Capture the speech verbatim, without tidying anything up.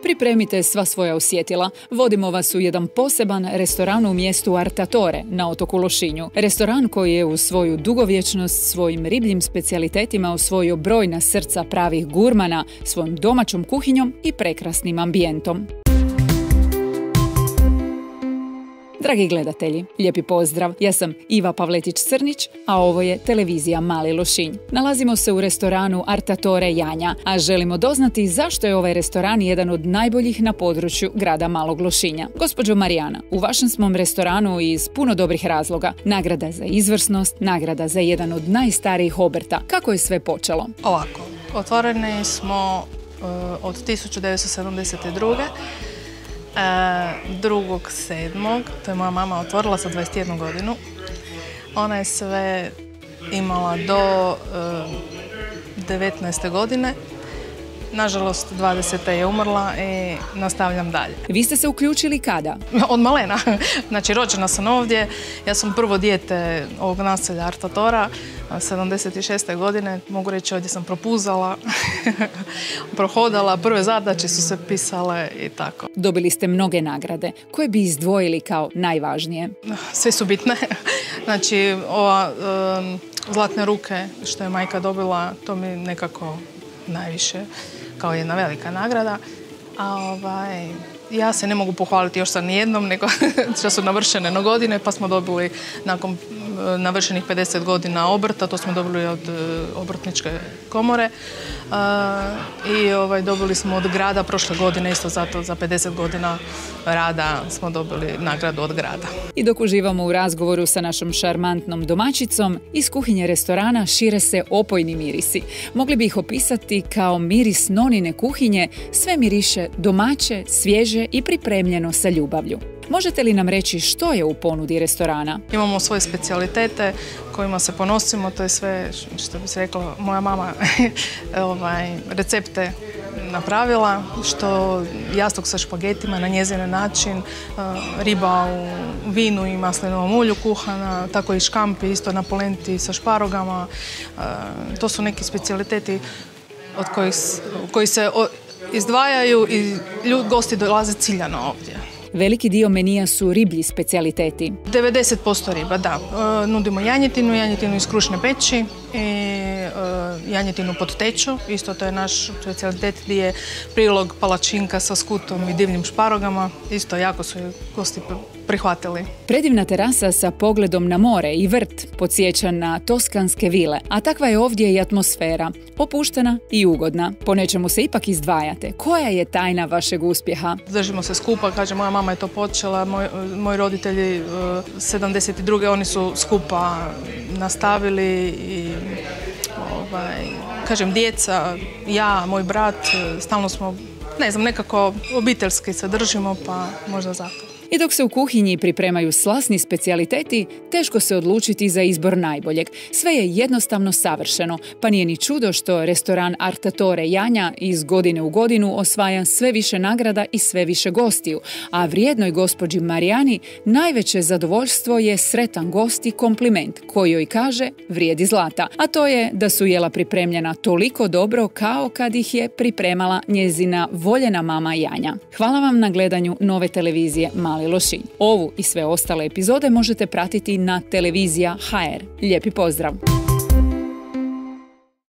Pripremite sva svoja osjetila. Vodimo vas u jedan poseban restoran u mjestu Artatore na otoku Lošinju. Restoran koji je u svoju dugovječnost svojim ribljim specijalitetima osvojio brojna srca pravih gurmana, svojom domaćom kuhinjom i prekrasnim ambijentom. Dragi gledatelji, lijepi pozdrav. Ja sam Iva Pavletić-Crnić, a ovo je televizija Mali Lošinj. Nalazimo se u restoranu Artatore Janja, a želimo doznati zašto je ovaj restoran jedan od najboljih na području grada Malog Lošinja. Gospođo Marijana, u vašem smo restoranu iz puno dobrih razloga. Nagrada za izvrsnost, nagrada za jedan od najstarijih obrta. Kako je sve počelo? Ovako, otvoreni smo uh, od tisuću devetsto sedamdeset druge. drugog sedmog to je moja mama otvorila sa dvadeset jednu godinu. Ona je sve imala do devetnaeste godine. Nažalost, dvadesete je umrla i nastavljam dalje. Vi ste se uključili kada? Od malena. Znači, rođena sam ovdje. Ja sam prvo dijete ovog naselja Artatora, sedamdeset šeste godine. Mogu reći, ovdje sam propuzala, prohodala, prve zadaće su se pisale i tako. Dobili ste mnoge nagrade. Koje bi izdvojili kao najvažnije? Sve su bitne. Znači, ova um, zlatne ruke što je majka dobila, to mi nekako najviše, kao jedna velika nagrada. A ovaj, ja se ne mogu pohvaliti još sa nijednom, nego što su navršene no godine, pa smo dobili nakon navršenih pedeset godina obrta, to smo dobili od obrtničke komore. Uh, i ovaj, dobili smo od grada prošle godine, isto zato za pedeset godina rada smo dobili nagradu od grada. I dok uživamo u razgovoru sa našom šarmantnom domaćicom, iz kuhinje restorana šire se opojni mirisi. Mogli bi ih opisati kao miris nonine kuhinje, sve miriše domaće, svježe i pripremljeno sa ljubavlju. Možete li nam reći što je u ponudi restorana? Imamo svoje specijalitete kojima se ponosimo, to je sve, što bi se rekla, moja mama ovaj, recepte napravila, što jastuk sa špagetima na njezin način, riba u vinu i maslinovom ulju kuhana, tako i škampi isto na polenti sa šparogama. To su neki specijaliteti od kojih, koji se izdvajaju i ljudi, gosti dolaze ciljano ovdje. Veliki dio menija su riblji specijaliteti. devedeset posto riba, da. E, nudimo janjetinu, janjetinu iz krušne peći i e, janjetinu pod teču. Isto to je naš specijalitet gdje je prilog palačinka sa skutom i divljim šparogama. Isto jako su gosti prihvatili. Predivna terasa sa pogledom na more i vrt podsjeća na toskanske vile, a takva je ovdje i atmosfera, opuštena i ugodna. Po nečemu se ipak izdvajate. Koja je tajna vašeg uspjeha? Držimo se skupa, kaže moja mama je to počela, moj, moji roditelji sedamdeset druge oni su skupa nastavili i ovaj, kažem djeca, ja, moj brat, stalno smo, ne znam, nekako obiteljski se držimo, pa možda zato. I dok se u kuhinji pripremaju slasni specijaliteti, teško se odlučiti za izbor najboljeg. Sve je jednostavno savršeno, pa nije ni čudo što restoran Artatore Janja iz godine u godinu osvaja sve više nagrada i sve više gostiju, a vrijednoj gospođi Marijani najveće zadovoljstvo je sretan gost i kompliment koji joj kaže vrijedi zlata, a to je da su jela pripremljena toliko dobro kao kad ih je pripremala njezina voljena mama Janja. Hvala vam na gledanju nove televizije Mali Lošinj. Ovu i sve ostale epizode možete pratiti na televizija ha er. Lijepi pozdrav!